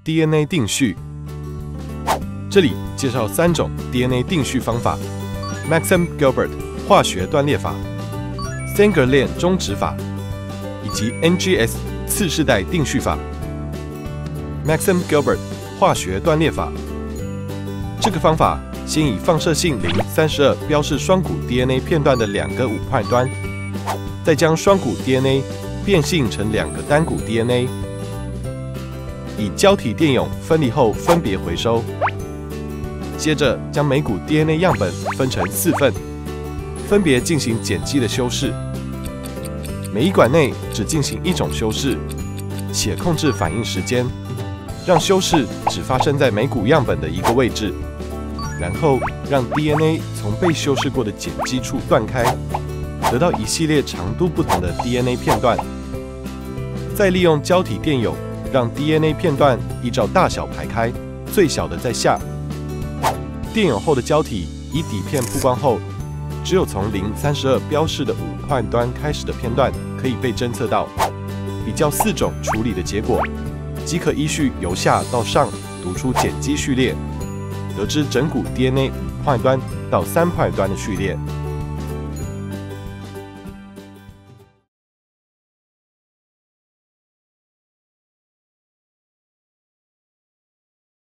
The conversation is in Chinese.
DNA 定序。这里介绍3种 DNA 定序方法 ：Maxim-Gilbert 化学断裂法、Sanger 链终止法以及 NGS 次世代定序法。Maxim-Gilbert 化学断裂法，这个方法先以放射性032标示双股 DNA 片段的2个5' 端，再将双股 DNA 变性成2个单股 DNA， 以胶体电泳分离后分别回收。接着将每股 DNA 样本分成4份，分别进行碱基的修饰。每一管内只进行1种修饰，且控制反应时间，让修饰只发生在每股样本的一个位置。然后让 DNA 从被修饰过的碱基处断开，得到一系列长度不同的 DNA 片段。再利用胶体电泳让 DNA 片段依照大小排开，最小的在下。电泳后的胶体以底片曝光后，只有从032标示的5' 端开始的片段可以被侦测到。比较4种处理的结果，即可依序由下到上读出碱基序列，得知整股 DNA 5' 端到3' 端的序列。